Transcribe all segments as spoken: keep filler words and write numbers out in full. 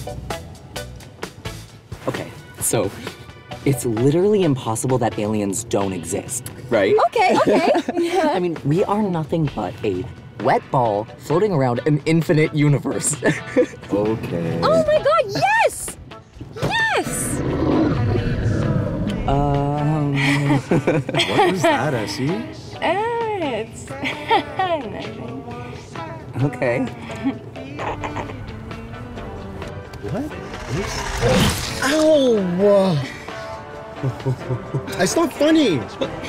Okay, so it's literally impossible that aliens don't exist, right? Okay, okay. I mean, we are nothing but a wet ball floating around an infinite universe. Okay. Oh my god, yes! Yes! Um... What was that, Essie? Uh, it's nothing. Okay. What? Ow! It's not funny!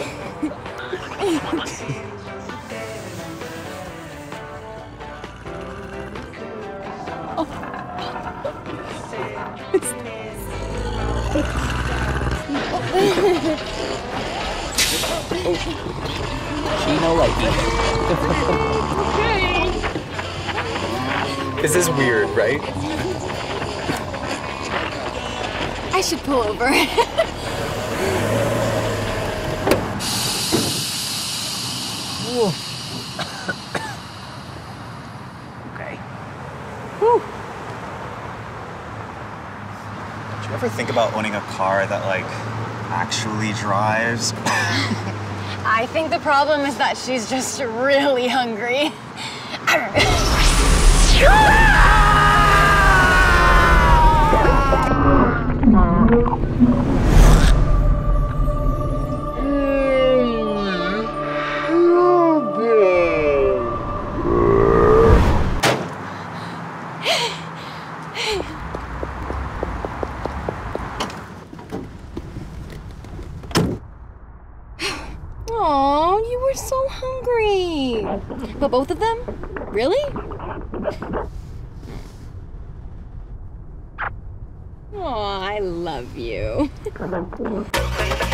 Oh. Chino likey. This is weird, right? I should pull over. Okay. Whew. Did you ever think about owning a car that, like, actually drives? I think the problem is that she's just really hungry. Aw, you were so hungry. But both of them? Really? Aw, I love you.